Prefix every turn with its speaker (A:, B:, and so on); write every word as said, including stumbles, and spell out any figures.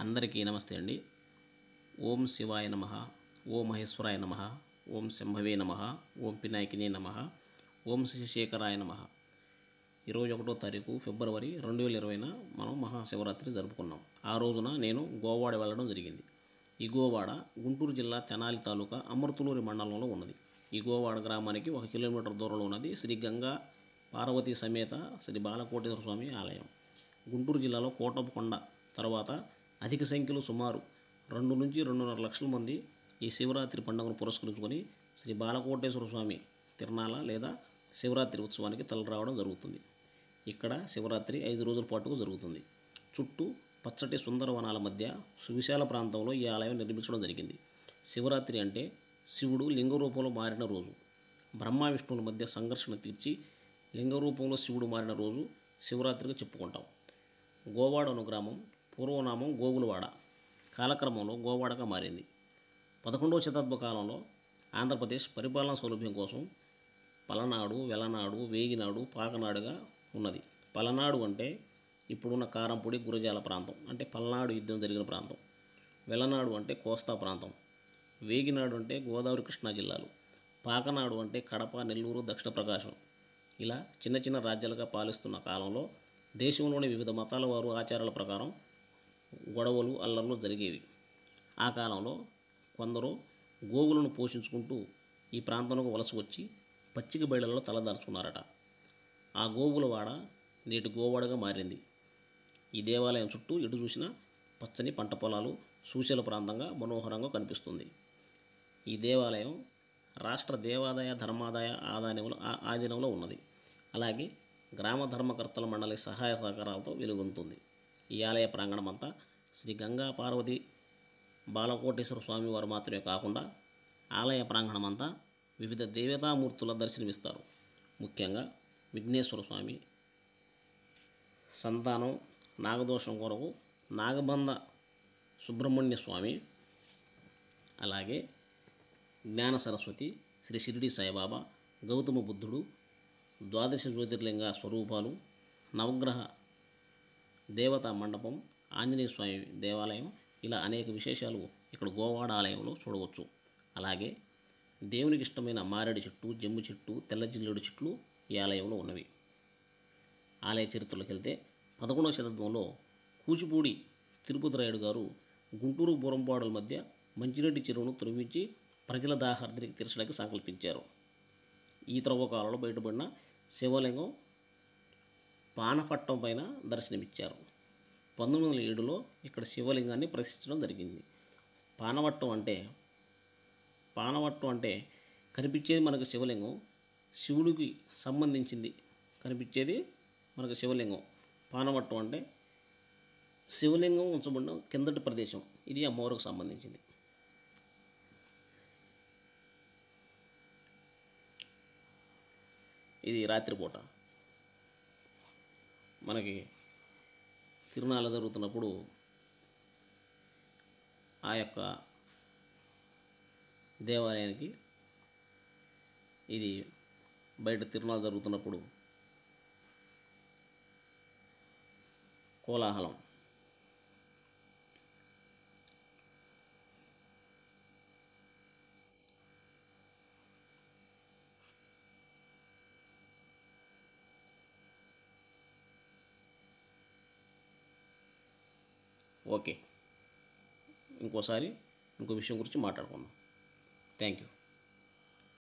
A: అందరికీ నమస్తే అండి. ఓం శివాయ నమః, ఓం మహేశ్వరాయ నమః, ఓం శంభవే నమః, ఓం పినాకినే నమః, ఓం శశిశేఖరాయ నమః. ఇరవై ఒకటో తారీఖు ఫిబ్రవరి రెండు వేల ఇరవైన మనం మహాశివరాత్రి జరుపుకున్నాం. ఆ రోజున నేను గోవాడ వెళ్ళడం జరిగింది. ఈ గోవాడ గుంటూరు జిల్లా తెనాలి తాలూకా అమృతలూరి మండలంలో ఉన్నది. ఈ గోవాడ గ్రామానికి ఒక కిలోమీటర్ దూరంలో ఉన్నది శ్రీ గంగా పార్వతీ సమేత శ్రీ బాలకోటేశ్వర స్వామి ఆలయం. గుంటూరు జిల్లాలో కోటప్పకొండ తర్వాత అధిక సంఖ్యలో సుమారు రెండు నుంచి రెండున్నర లక్షల మంది ఈ శివరాత్రి పండుగను పురస్కరించుకొని శ్రీ బాలకోటేశ్వర స్వామి తిరునాళ లేదా శివరాత్రి ఉత్సవానికి తలరావడం జరుగుతుంది. ఇక్కడ శివరాత్రి ఐదు రోజుల పాటు జరుగుతుంది. చుట్టూ పచ్చటి సుందరవనాల మధ్య సువిశాల ప్రాంతంలో ఈ ఆలయం నిర్మించడం జరిగింది. శివరాత్రి అంటే శివుడు లింగ రూపంలో మారిన రోజు. బ్రహ్మ విష్ణువుల మధ్య సంఘర్షణ తీర్చి లింగ రూపంలో శివుడు మారిన రోజు శివరాత్రిగా చెప్పుకుంటాం. గోవాడ అను గ్రామం పూర్వనామం గోగులవాడ, కాలక్రమంలో గోవాడగా మారింది. పదకొండవ శతాబ్ద కాలంలో ఆంధ్రప్రదేశ్ పరిపాలనా సౌలభ్యం కోసం పలనాడు, వెలనాడు, వేగినాడు, పాకనాడుగా ఉన్నది. పలనాడు అంటే ఇప్పుడున్న కారంపొడి, గురజాల ప్రాంతం అంటే పల్నాడు యుద్ధం జరిగిన ప్రాంతం. వెలనాడు అంటే కోస్తా ప్రాంతం. వేగినాడు అంటే గోదావరి కృష్ణా జిల్లాలు. పాకనాడు అంటే కడప, నెల్లూరు, దక్షిణ ప్రకాశం. ఇలా చిన్న చిన్న రాజ్యాలుగా పాలిస్తున్న కాలంలో దేశంలోని వివిధ మతాల వారు ఆచారాల ప్రకారం గొడవలు, అల్లర్లు జరిగేవి. ఆ కాలంలో కొందరు గోవులను పోషించుకుంటూ ఈ ప్రాంతంలో వలస వచ్చి పచ్చిక బయళ్లలో తలదార్చుకున్నారట. ఆ గోవులవాడ నేటి గోవాడగా మారింది. ఈ దేవాలయం చుట్టూ ఎటు చూసినా పచ్చని పంట పొలాలు, సుశీల ప్రాంతంగా మనోహరంగా కనిపిస్తుంది. ఈ దేవాలయం రాష్ట్ర దేవాదాయ ధర్మాదాయ ఆదాయంలో ఆధీనంలో ఉన్నది. అలాగే గ్రామ ధర్మకర్తల మండలి సహాయ సహకారాలతో వెలుగొందుతుంది. ఈ ఆలయ ప్రాంగణం అంతా శ్రీ గంగా పార్వతి బాలకోటేశ్వర స్వామి వారు మాత్రమే కాకుండా ఆలయ ప్రాంగణం అంతా వివిధ దేవతామూర్తుల దర్శనమిస్తారు. ముఖ్యంగా విఘ్నేశ్వర స్వామి, సంతానం నాగదోషం కొరకు నాగబంధ సుబ్రహ్మణ్య స్వామి, అలాగే జ్ఞాన సరస్వతి, శ్రీ షిరిడి సాయిబాబా, గౌతమ బుద్ధుడు, ద్వాదశ జ్యోతిర్లింగ స్వరూపాలు, నవగ్రహ దేవతా మండపం, ఆంజనేయ స్వామి దేవాలయం, ఇలా అనేక విశేషాలు ఇక్కడ గోవాడ ఆలయంలో చూడవచ్చు. అలాగే దేవునికి ఇష్టమైన మారేడు చెట్టు, జమ్ము చెట్టు, తెల్ల జిల్లేడు చెట్లు ఈ ఆలయంలో ఉన్నవి. ఆలయ చరిత్రలోకి వెళ్తే పదకొండవ శతాబ్దంలో కూచిపూడి తిరుపతి రాయుడు గారు గుంటూరు బూరంపాడుల మధ్య మంచిరెడ్డి చెరువును త్రవ్వించి ప్రజల దాహార్తిని తీర్చడానికి సంకల్పించారు. ఈ త్రవ్వకాలలో బయటపడిన శివలింగం పానపట్టం పైన దర్శనమిచ్చారు. పంతొమ్మిది వందల ఏడులో ఇక్కడ శివలింగాన్ని ప్రతిష్ఠించడం జరిగింది. పానవట్టం అంటే పానవట్టం అంటే కనిపించేది మనకు శివలింగం, శివుడికి సంబంధించింది కనిపించేది మనకు శివలింగం. పానవట్టం అంటే శివలింగం ఉంచబడిన కిందటి ప్రదేశం, ఇది అమ్మవారికి సంబంధించింది. ఇది రాత్రిపూట మనకి తిరునాళ్ళ జరుగుతున్నప్పుడు ఆ యొక్క దేవాలయానికి ఇది బయట తిరునాళ్ళ జరుగుతున్నప్పుడు కోలాహలం. ఓకే, ఇంకోసారి ఇంకో విషయం గురించి మాట్లాడుకుందాం. Thank you.